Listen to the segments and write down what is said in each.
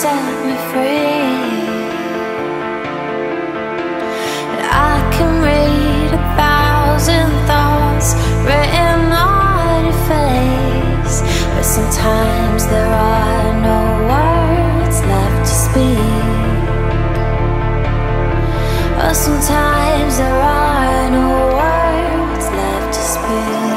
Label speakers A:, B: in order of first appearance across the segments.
A: set me free. And I can read 1,000 thoughts written on your face, but sometimes there are no words left to speak. Or sometimes there are no words left to speak.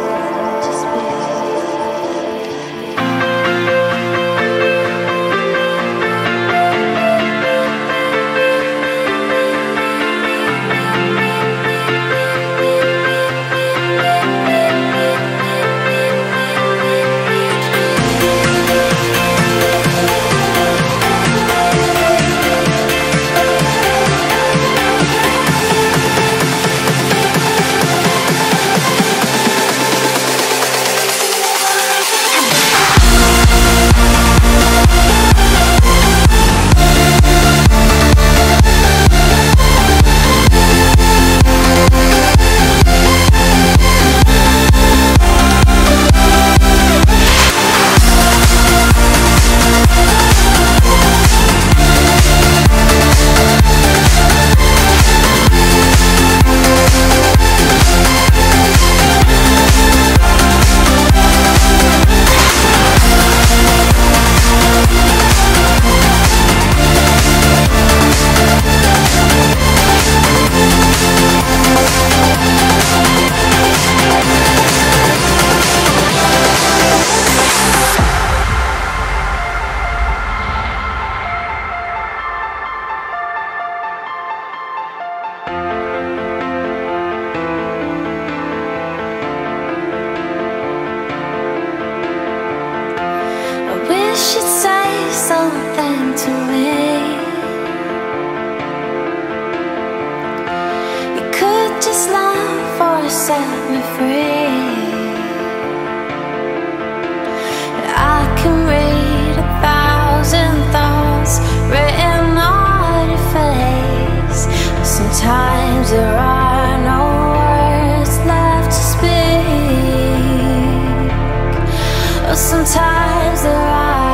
A: Sometimes there are no words left to speak. Or sometimes there are